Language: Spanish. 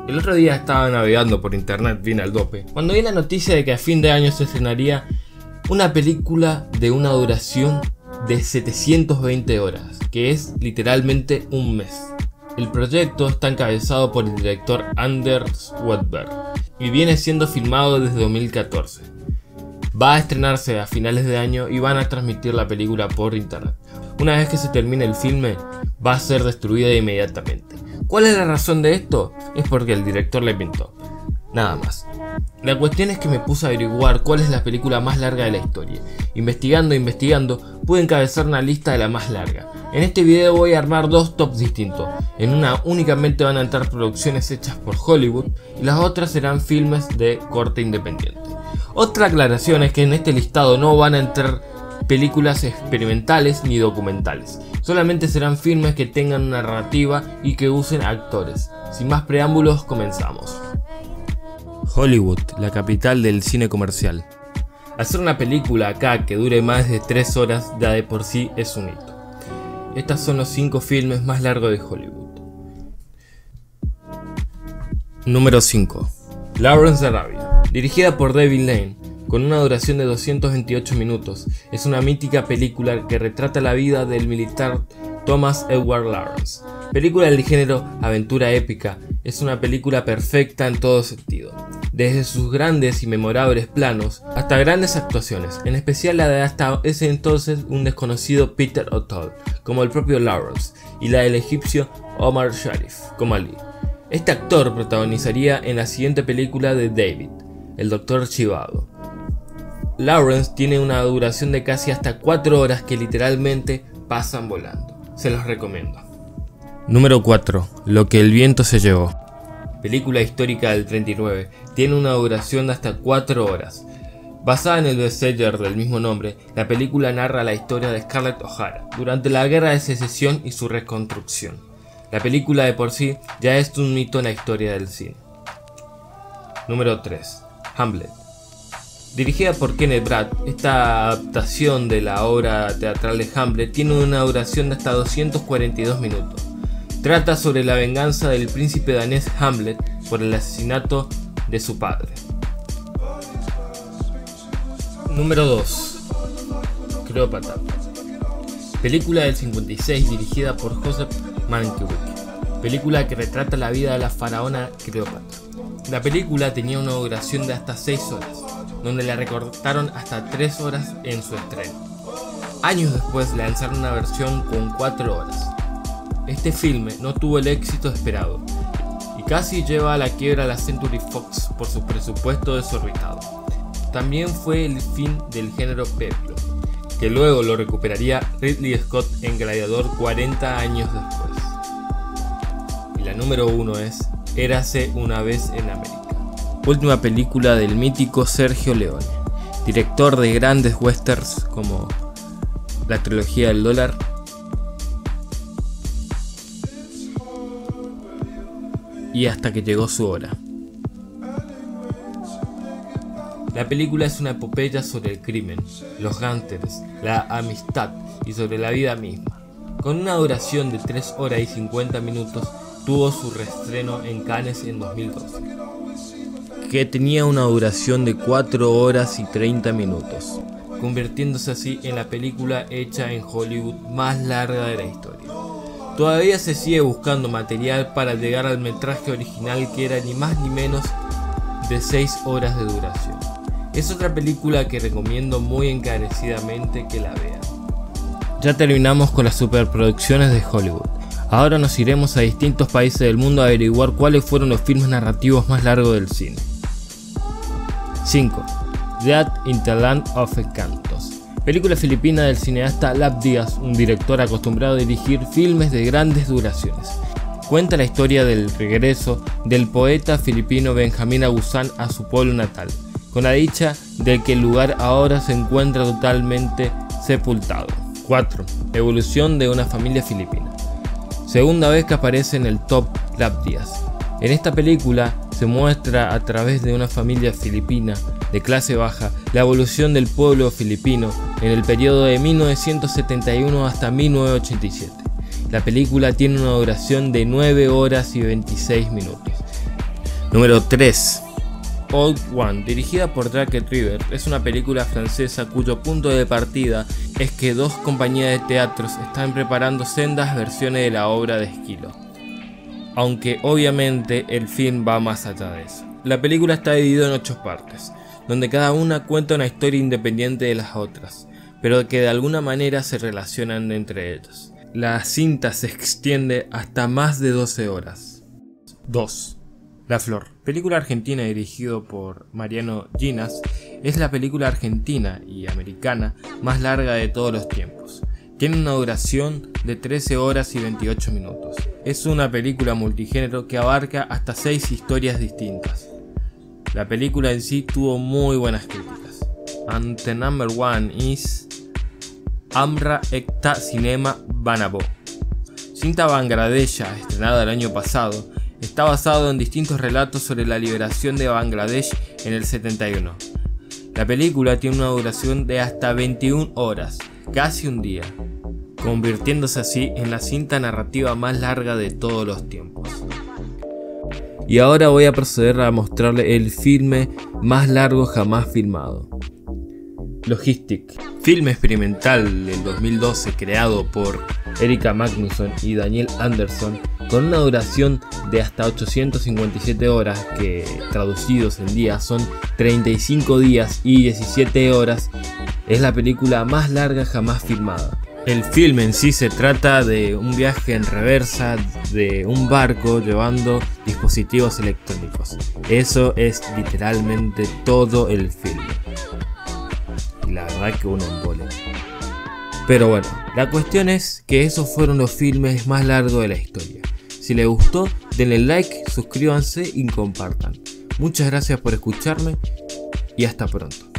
El otro día estaba navegando por internet bien al dope, cuando vi la noticia de que a fin de año se estrenaría una película de una duración de 720 horas, que es literalmente un mes. El proyecto está encabezado por el director Anders Wedberg y viene siendo filmado desde 2014. Va a estrenarse a finales de año y van a transmitir la película por internet. Una vez que se termine el filme, va a ser destruida inmediatamente. ¿Cuál es la razón de esto? Es porque el director le pintó. Nada más. La cuestión es que me puse a averiguar cuál es la película más larga de la historia. Investigando, pude encabezar una lista de la más larga. En este video voy a armar dos tops distintos. En una únicamente van a entrar producciones hechas por Hollywood y las otras serán filmes de corte independiente. Otra aclaración es que en este listado no van a entrar películas experimentales ni documentales. Solamente serán filmes que tengan una narrativa y que usen actores. Sin más preámbulos, comenzamos. Hollywood, la capital del cine comercial. Hacer una película acá que dure más de 3 horas ya de por sí es un hito. Estos son los 5 filmes más largos de Hollywood. Número 5. Lawrence de Arabia. Dirigida por David Lean, con una duración de 228 minutos, es una mítica película que retrata la vida del militar Thomas Edward Lawrence. Película del género aventura épica, es una película perfecta en todo sentido, desde sus grandes y memorables planos hasta grandes actuaciones, en especial la de hasta ese entonces un desconocido Peter O'Toole, como el propio Lawrence, y la del egipcio Omar Sharif, como Ali. Este actor protagonizaría en la siguiente película de David, el Dr. Zhivago. Lawrence tiene una duración de casi hasta 4 horas que literalmente pasan volando. Se los recomiendo. Número 4. Lo que el viento se llevó. Película histórica del 39. Tiene una duración de hasta 4 horas. Basada en el bestseller del mismo nombre, la película narra la historia de Scarlett O'Hara durante la Guerra de Secesión y su reconstrucción. La película de por sí ya es un mito en la historia del cine. Número 3. Hamlet. Dirigida por Kenneth Branagh, esta adaptación de la obra teatral de Hamlet tiene una duración de hasta 242 minutos. Trata sobre la venganza del príncipe danés Hamlet por el asesinato de su padre. Número 2. Cleopatra. Película del 56 dirigida por Joseph Mankiewicz. Película que retrata la vida de la faraona Cleopatra. La película tenía una duración de hasta 6 horas, donde la recortaron hasta 3 horas en su estreno. Años después lanzaron una versión con 4 horas. Este filme no tuvo el éxito esperado y casi lleva a la quiebra a la Century Fox por su presupuesto desorbitado. También fue el fin del género peplum, que luego lo recuperaría Ridley Scott en Gladiador 40 años después. Y la número 1 es Érase una vez en América. Última película del mítico Sergio Leone, director de grandes westerns como la trilogía del dólar y Hasta que llegó su hora. La película es una epopeya sobre el crimen, los gángsters, la amistad y sobre la vida misma. Con una duración de 3 horas y 50 minutos, tuvo su reestreno en Cannes en 2012. Que tenía una duración de 4 horas y 30 minutos, convirtiéndose así en la película hecha en Hollywood más larga de la historia. Todavía se sigue buscando material para llegar al metraje original, que era ni más ni menos de 6 horas de duración. Es otra película que recomiendo muy encarecidamente que la vean. Ya terminamos con las superproducciones de Hollywood. Ahora nos iremos a distintos países del mundo a averiguar cuáles fueron los filmes narrativos más largos del cine. 5. Dead in the Land of Encantos. Película filipina del cineasta Lav Diaz, un director acostumbrado a dirigir filmes de grandes duraciones. Cuenta la historia del regreso del poeta filipino Benjamín Aguzán a su pueblo natal, con la dicha de que el lugar ahora se encuentra totalmente sepultado. 4. Evolución de una familia filipina. Segunda vez que aparece en el top Lav Diaz. En esta película se muestra a través de una familia filipina de clase baja la evolución del pueblo filipino en el periodo de 1971 hasta 1987. La película tiene una duración de 9 horas y 26 minutos. Número 3. Old One, dirigida por Jacques Rivers, es una película francesa cuyo punto de partida es que dos compañías de teatros están preparando sendas versiones de la obra de Esquilo. Aunque obviamente el film va más allá de eso. La película está dividida en 8 partes, donde cada una cuenta una historia independiente de las otras, pero que de alguna manera se relacionan entre ellas. La cinta se extiende hasta más de 12 horas. 2. La Flor, película argentina dirigida por Mariano Ginas, es la película argentina y americana más larga de todos los tiempos. Tiene una duración de 13 horas y 28 minutos. Es una película multigénero que abarca hasta 6 historias distintas. La película en sí tuvo muy buenas críticas. And the number one is Amra Ekta Cinema Banabo. Cinta bangladesha estrenada el año pasado. Está basado en distintos relatos sobre la liberación de Bangladesh en el 71. La película tiene una duración de hasta 21 horas, casi un día, convirtiéndose así en la cinta narrativa más larga de todos los tiempos. Y ahora voy a proceder a mostrarle el filme más largo jamás filmado. Logistic, filme experimental del 2012 creado por Erika Magnusson y Daniel Anderson, con una duración de hasta 857 horas, que traducidos en días son 35 días y 17 horas, es la película más larga jamás filmada. El filme en sí se trata de un viaje en reversa de un barco llevando dispositivos electrónicos. Eso es literalmente todo el filme. Y la verdad que un embole. Pero bueno, la cuestión es que esos fueron los filmes más largos de la historia. Si les gustó, denle like, suscríbanse y compartan. Muchas gracias por escucharme y hasta pronto.